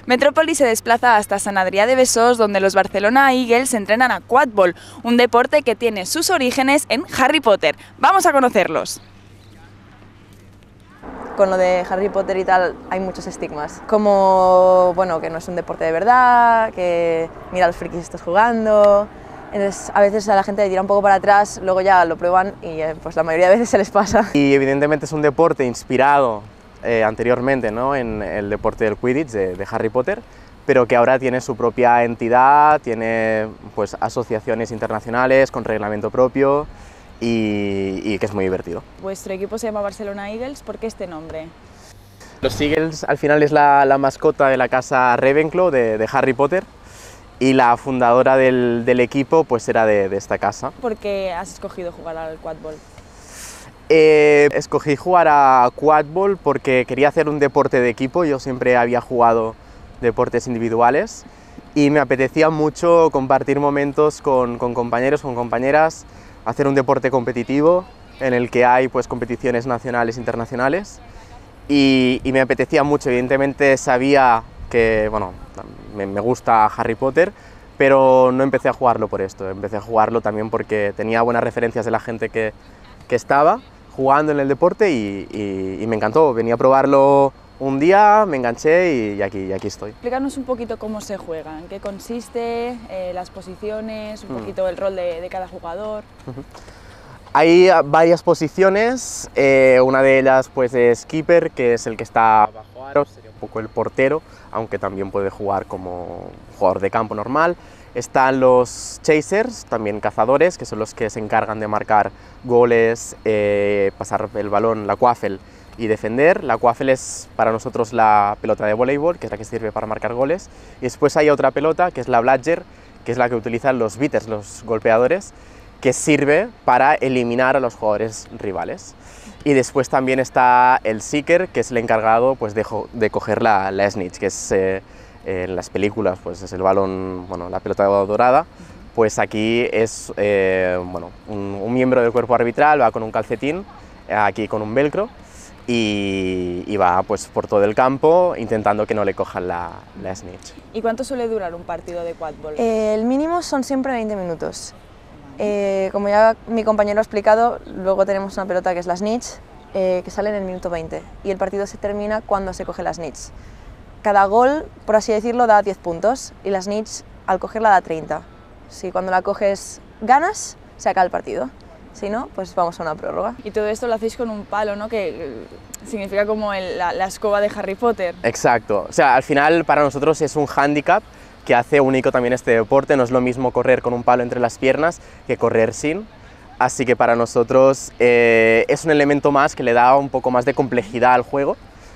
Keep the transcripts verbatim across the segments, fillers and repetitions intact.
Metrópoli se desplaza hasta Sant Adrià de Besòs, donde los Barcelona Eagles entrenan a quadbol, un deporte que tiene sus orígenes en Harry Potter. Vamos a conocerlos. Con lo de Harry Potter y tal hay muchos estigmas, como bueno, que no es un deporte de verdad, que mira los frikis estás jugando. Entonces a veces a la gente le tira un poco para atrás, luego ya lo prueban y eh, pues la mayoría de veces se les pasa. Y evidentemente es un deporte inspirado eh, anteriormente, ¿no?, en el deporte del Quidditch de, de Harry Potter, pero que ahora tiene su propia entidad, tiene pues asociaciones internacionales con reglamento propio y, y que es muy divertido. Vuestro equipo se llama Barcelona Eagles, ¿por qué este nombre? Los Eagles al final es la, la mascota de la casa Ravenclaw de, de Harry Potter, y la fundadora del, del equipo pues era de, de esta casa. ¿Por qué has escogido jugar al quadbol? Eh, escogí jugar a quadbol porque quería hacer un deporte de equipo. Yo siempre había jugado deportes individuales y me apetecía mucho compartir momentos con, con compañeros, con compañeras, hacer un deporte competitivo en el que hay pues competiciones nacionales e internacionales, y, y me apetecía mucho. Evidentemente sabía que, bueno, me, me gusta Harry Potter, pero no empecé a jugarlo por esto, empecé a jugarlo también porque tenía buenas referencias de la gente que, que estaba jugando en el deporte y, y, y me encantó. Venía a probarlo un día, me enganché y, y, aquí, y aquí estoy. Explícanos un poquito cómo se juega, en qué consiste, eh, las posiciones, un mm. poquito el rol de, de cada jugador. Uh-huh. Hay varias posiciones, eh, una de ellas pues es keeper, que es el que está bajo aros, sería un poco el portero, aunque también puede jugar como jugador de campo normal. Están los chasers, también cazadores, que son los que se encargan de marcar goles, eh, pasar el balón, la quaffle y defender. La quaffle es para nosotros la pelota de voleibol, que es la que sirve para marcar goles. Y después hay otra pelota, que es la bludger, que es la que utilizan los beaters, los golpeadores, que sirve para eliminar a los jugadores rivales. Y después también está el seeker, que es el encargado pues, de, de coger la, la snitch, que es eh, en las películas pues, es el balón, bueno, la pelota dorada. Pues aquí es eh, bueno, un, un miembro del cuerpo arbitral, va con un calcetín, aquí con un velcro, y, y va pues, por todo el campo intentando que no le cojan la, la snitch. ¿Y cuánto suele durar un partido de quadbol? Eh, el mínimo son siempre veinte minutos. Eh, como ya mi compañero ha explicado, luego tenemos una pelota que es la snitch, eh, que sale en el minuto veinte, y el partido se termina cuando se coge la snitch. Cada gol, por así decirlo, da diez puntos, y la snitch al cogerla da treinta. Si cuando la coges ganas, se acaba el partido. Si no, pues vamos a una prórroga. Y todo esto lo hacéis con un palo, ¿no?, que significa como el, la, la escoba de Harry Potter. Exacto, o sea, al final para nosotros es un hándicap que hace único también este deporte. No es lo mismo correr con un palo entre las piernas que correr sin, así que para nosotros eh, es un elemento más que le da un poco más de complejidad al juego,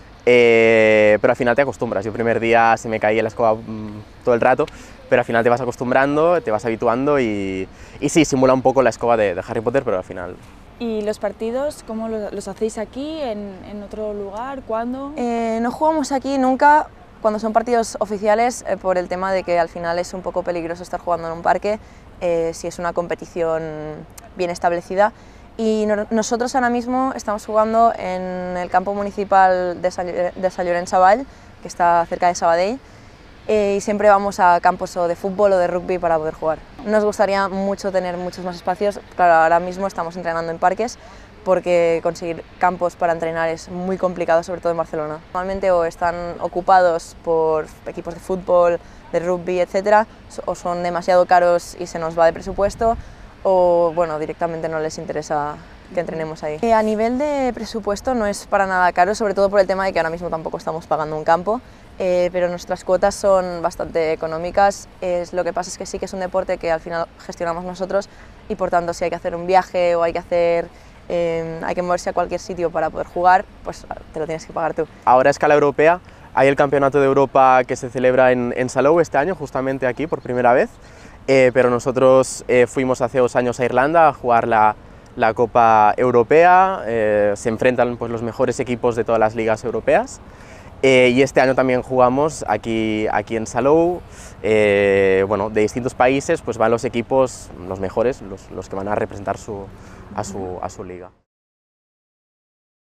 eh, pero al final te acostumbras. Yo el primer día se me caía la escoba mmm, todo el rato, pero al final te vas acostumbrando, te vas habituando y, y sí, simula un poco la escoba de, de Harry Potter, pero al final... ¿Y los partidos, cómo los, los hacéis aquí, en, en otro lugar, cuándo? Eh, no jugamos aquí nunca cuando son partidos oficiales, eh, por el tema de que al final es un poco peligroso estar jugando en un parque, eh, si es una competición bien establecida. Y no, nosotros ahora mismo estamos jugando en el campo municipal de Sant, de Sant Llorenç Savall, que está cerca de Sabadell, eh, y siempre vamos a campos o de fútbol o de rugby para poder jugar. Nos gustaría mucho tener muchos más espacios. Claro, ahora mismo estamos entrenando en parques, porque conseguir campos para entrenar es muy complicado, sobre todo en Barcelona. Normalmente o están ocupados por equipos de fútbol, de rugby, etcétera, o son demasiado caros y se nos va de presupuesto, o bueno, directamente no les interesa que entrenemos ahí. A nivel de presupuesto no es para nada caro, sobre todo por el tema de que ahora mismo tampoco estamos pagando un campo, eh, pero nuestras cuotas son bastante económicas. Es, lo que pasa es que sí que es un deporte que al final gestionamos nosotros, y por tanto si hay que hacer un viaje o hay que hacer Eh, hay que moverse a cualquier sitio para poder jugar, pues te lo tienes que pagar tú. Ahora a escala europea hay el Campeonato de Europa que se celebra en, en Salou este año, justamente aquí por primera vez, eh, pero nosotros eh, fuimos hace dos años a Irlanda a jugar la, la Copa Europea. Eh, se enfrentan pues, los mejores equipos de todas las ligas europeas, eh, y este año también jugamos aquí, aquí en Salou. Eh, bueno, de distintos países pues van los equipos, los mejores, los, los que van a representar su, a, su, a su liga.